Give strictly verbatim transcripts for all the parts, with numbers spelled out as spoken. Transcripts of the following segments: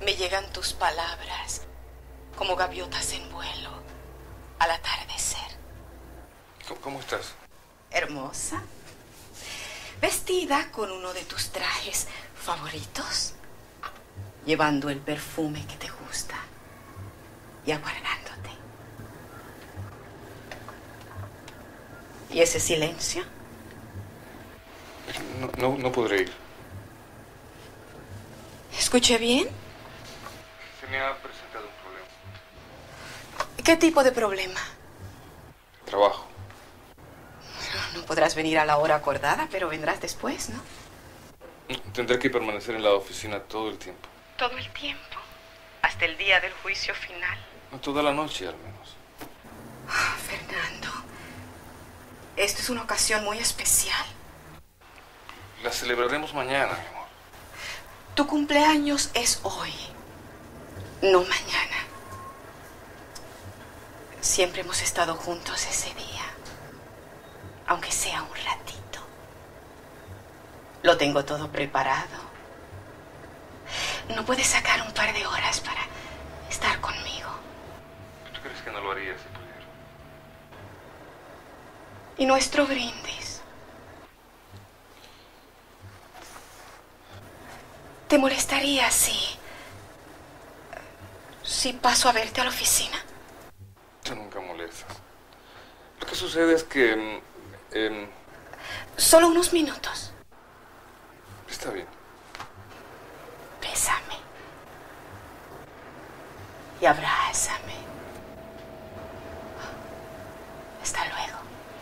Me llegan tus palabras como gaviotas en vuelo al atardecer. ¿Cómo, cómo estás? Hermosa. Vestida con uno de tus trajes favoritos, llevando el perfume que te gusta y aguardándote. ¿Y ese silencio? No, no, no podré ir. ¿Escuché bien? Se me ha presentado un problema. ¿Qué tipo de problema? Trabajo. No, no podrás venir a la hora acordada, pero vendrás después, ¿no? Tendré que permanecer en la oficina todo el tiempo. ¿Todo el tiempo? ¿Hasta el día del juicio final? No, toda la noche, al menos. Oh, Fernando, esto es una ocasión muy especial. La celebraremos mañana, mi amor. Tu cumpleaños es hoy, no mañana. Siempre hemos estado juntos ese día, aunque sea un ratito. Lo tengo todo preparado. ¿No puedes sacar un par de horas para estar conmigo? ¿Tú crees que no lo haría si pudiera? ¿Y nuestro brindis? ¿Te molestaría si... si paso a verte a la oficina? Tú nunca molestas. Lo que sucede es que... Eh, Solo unos minutos. Está bien. Bésame. Y abrázame. Hasta luego.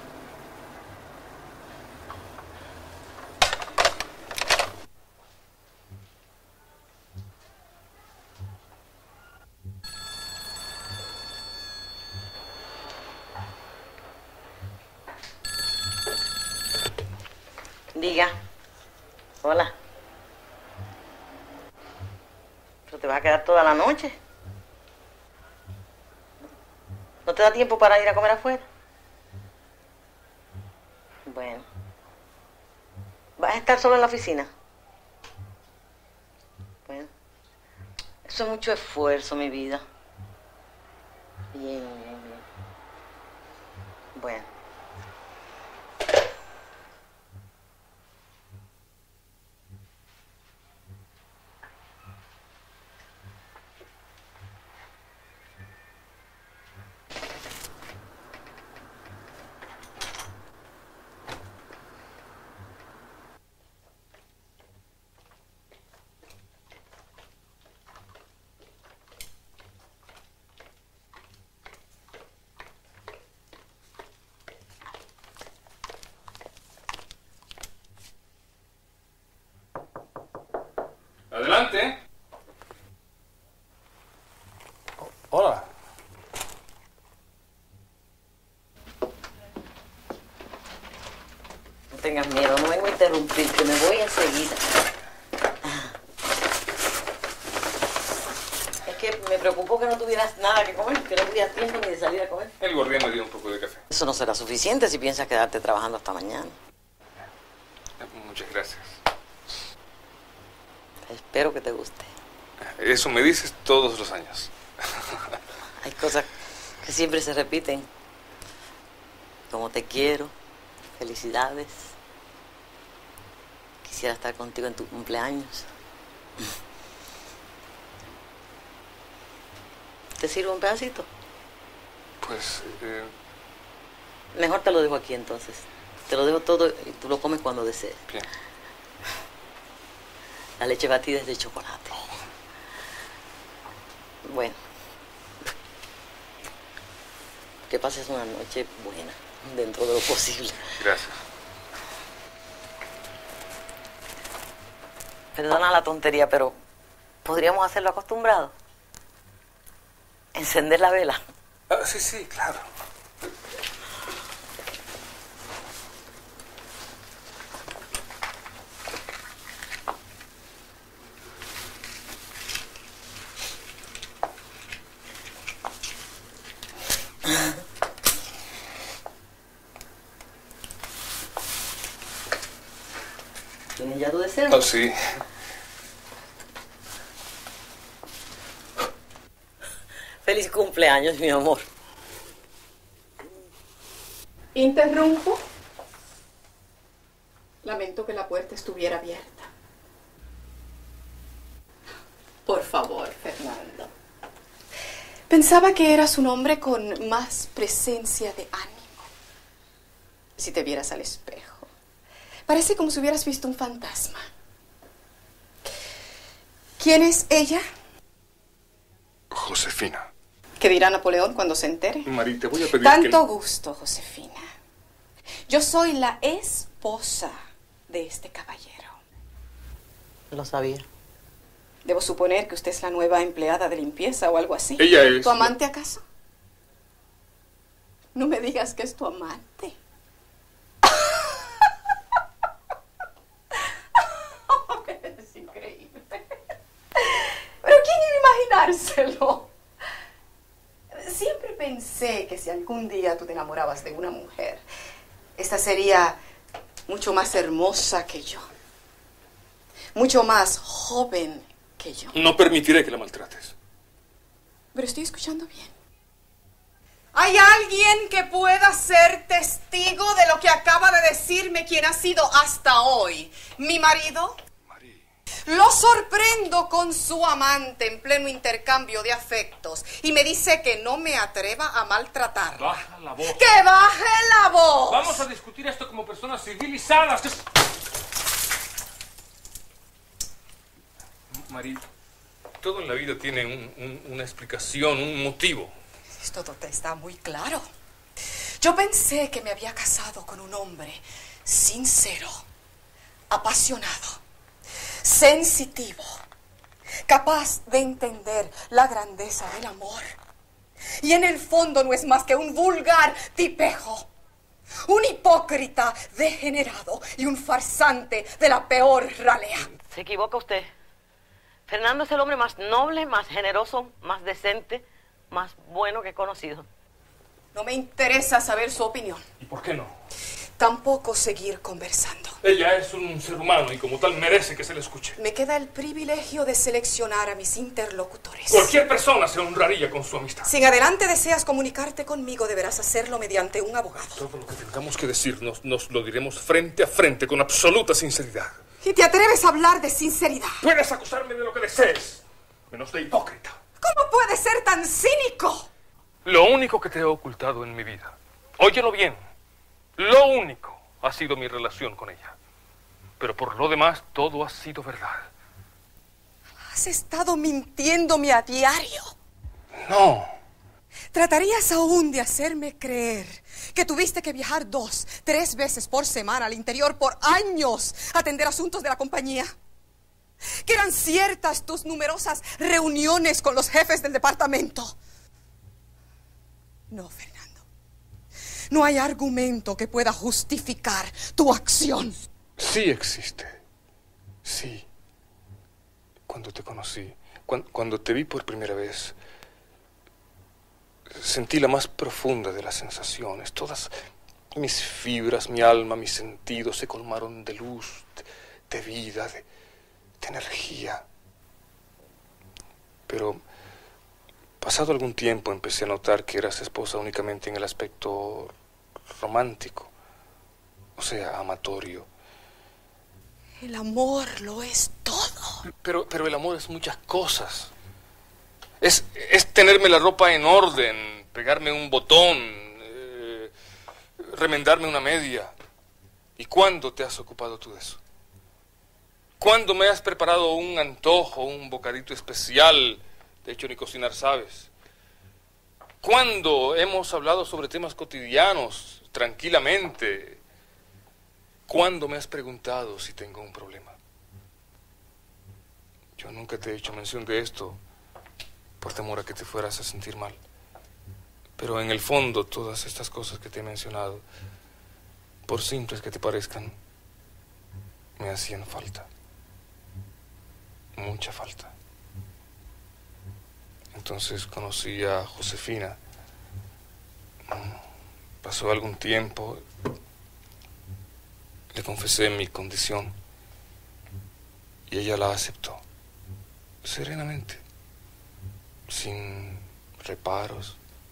Diga. Hola. ¿Pero te vas a quedar toda la noche? ¿No te da tiempo para ir a comer afuera? Bueno. ¿Vas a estar solo en la oficina? Bueno. Eso es mucho esfuerzo, mi vida. Bien, bien, bien. Bueno. Adelante. Hola. No tengas miedo, no vengo a interrumpirte, me voy enseguida. Es que me preocupó que no tuvieras nada que comer, que no tuvieras tiempo ni de salir a comer. El guardián me dio un poco de café. Eso no será suficiente si piensas quedarte trabajando hasta mañana. Muchas gracias. Espero que te guste. Eso me dices todos los años. Hay cosas que siempre se repiten. Como te quiero, felicidades. Quisiera estar contigo en tu cumpleaños. ¿Te sirvo un pedacito? Pues... Eh... Mejor te lo dejo aquí entonces. Te lo dejo todo y tú lo comes cuando desees. Bien. La leche batida es de chocolate. Bueno. Que pases una noche buena, dentro de lo posible. Gracias. Perdona la tontería, pero ¿podríamos hacerlo acostumbrado? Encender la vela. Ah, sí, sí, claro. ¿Tienes ya tu deseo? Oh, sí. Feliz cumpleaños, mi amor. Interrumpo. Lamento que la puerta estuviera abierta. Por favor, Fernando. Pensaba que eras un hombre con más presencia de ánimo. Si te vieras al espejo, parece como si hubieras visto un fantasma. ¿Quién es ella? Josefina. ¿Qué dirá Napoleón cuando se entere? Mari, te voy a pedir Tanto que... gusto, Josefina. Yo soy la esposa de este caballero. Lo sabía. Debo suponer que usted es la nueva empleada de limpieza o algo así. Ella es... ¿Tu amante acaso? No me digas que es tu amante. Es increíble. Pero ¿quién iba a imaginárselo? Siempre pensé que si algún día tú te enamorabas de una mujer, esta sería mucho más hermosa que yo. Mucho más joven que yo. No permitiré que la maltrates. Pero estoy escuchando bien. ¿Hay alguien que pueda ser testigo de lo que acaba de decirme quien ha sido hasta hoy mi marido? Mari. Lo sorprendo con su amante en pleno intercambio de afectos y me dice que no me atreva a maltratar. Baja la voz. ¡Que baje la voz! Vamos a discutir esto como personas civilizadas. Mari, todo en la vida tiene un, un, una explicación, un motivo. Esto te está muy claro. Yo pensé que me había casado con un hombre sincero, apasionado, sensitivo, capaz de entender la grandeza del amor. Y en el fondo no es más que un vulgar tipejo, un hipócrita degenerado y un farsante de la peor ralea. Se equivoca usted. Fernando es el hombre más noble, más generoso, más decente, más bueno que he conocido. No me interesa saber su opinión. ¿Y por qué no? Tampoco seguir conversando. Ella es un ser humano y como tal merece que se le escuche. Me queda el privilegio de seleccionar a mis interlocutores. Cualquier persona se honraría con su amistad. Si en adelante deseas comunicarte conmigo, deberás hacerlo mediante un abogado. Todo lo que tengamos que decirnos, nos lo diremos frente a frente, con absoluta sinceridad. ¿Y te atreves a hablar de sinceridad? Puedes acusarme de lo que desees, menos de hipócrita. ¿Cómo puedes ser tan cínico? Lo único que te he ocultado en mi vida, óyelo bien, lo único ha sido mi relación con ella. Pero por lo demás, todo ha sido verdad. Has estado mintiéndome a diario. No. ¿Tratarías aún de hacerme creer que tuviste que viajar dos, tres veces por semana al interior por años a atender asuntos de la compañía? ¿Que eran ciertas tus numerosas reuniones con los jefes del departamento? No, Fernando. No hay argumento que pueda justificar tu acción. Sí existe. Sí. Cuando te conocí, cuando, cuando te vi por primera vez, sentí la más profunda de las sensaciones. Todas mis fibras, mi alma, mis sentidos se colmaron de luz, de, de vida, de, de energía. Pero pasado algún tiempo empecé a notar que eras esposa únicamente en el aspecto romántico, o sea, amatorio. El amor lo es todo. Pero, pero el amor es muchas cosas. Es, es tenerme la ropa en orden, pegarme un botón, eh, remendarme una media. ¿Y cuándo te has ocupado tú de eso? ¿Cuándo me has preparado un antojo, un bocadito especial? De hecho, ni cocinar sabes. ¿Cuándo hemos hablado sobre temas cotidianos, tranquilamente? ¿Cuándo me has preguntado si tengo un problema? Yo nunca te he hecho mención de esto por temor a que te fueras a sentir mal. Pero en el fondo, todas estas cosas que te he mencionado, por simples que te parezcan, me hacían falta. Mucha falta. Entonces conocí a Josefina. Pasó algún tiempo. Le confesé mi condición. Y ella la aceptó. Serenamente. Sin reparos.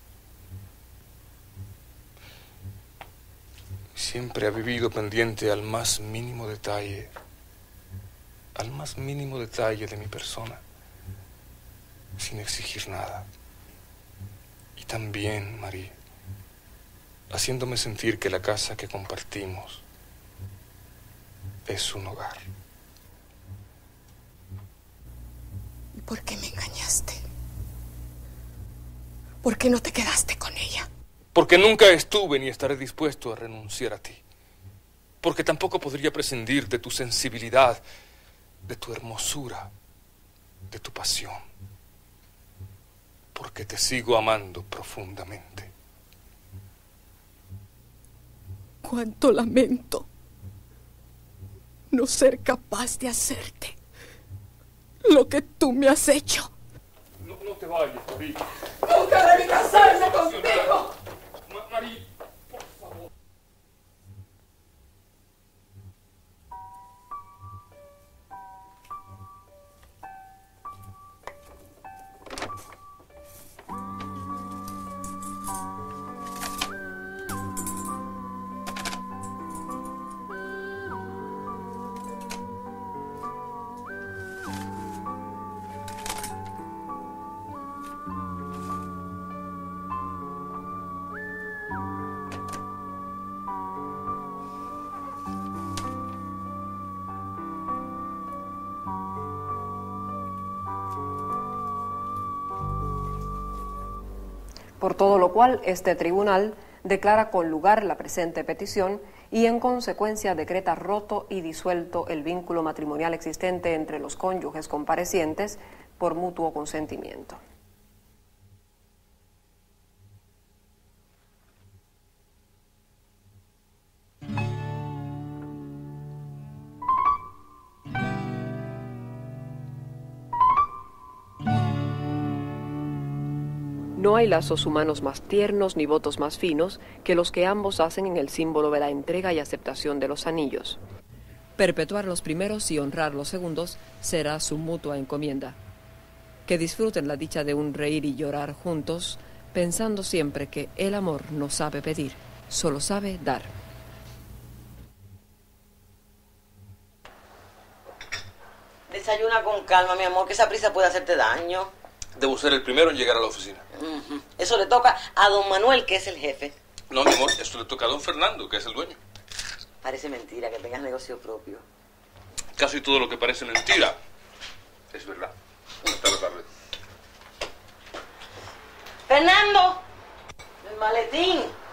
Siempre ha vivido pendiente al más mínimo detalle, al más mínimo detalle de mi persona, sin exigir nada. Y también, María, haciéndome sentir que la casa que compartimos es un hogar. ¿Y por qué me engañaste? ¿Por qué no te quedaste con ella? Porque nunca estuve ni estaré dispuesto a renunciar a ti. Porque tampoco podría prescindir de tu sensibilidad, de tu hermosura, de tu pasión. Porque te sigo amando profundamente. Cuánto lamento no ser capaz de hacerte lo que tú me has hecho. No, no te vayas, María. Nunca debí casarme contigo. Ma- María, por favor. Por todo lo cual, este tribunal declara con lugar la presente petición y, en consecuencia, decreta roto y disuelto el vínculo matrimonial existente entre los cónyuges comparecientes por mutuo consentimiento. No hay lazos humanos más tiernos ni votos más finos que los que ambos hacen en el símbolo de la entrega y aceptación de los anillos. Perpetuar los primeros y honrar los segundos será su mutua encomienda. Que disfruten la dicha de un reír y llorar juntos, pensando siempre que el amor no sabe pedir, solo sabe dar. Desayuna con calma, mi amor, que esa prisa puede hacerte daño. Debo ser el primero en llegar a la oficina. Uh-huh. Eso le toca a don Manuel, que es el jefe. No, mi amor, esto le toca a don Fernando, que es el dueño. Parece mentira que tengas negocio propio. Casi todo lo que parece mentira es verdad. Hasta la tarde. Fernando, el maletín.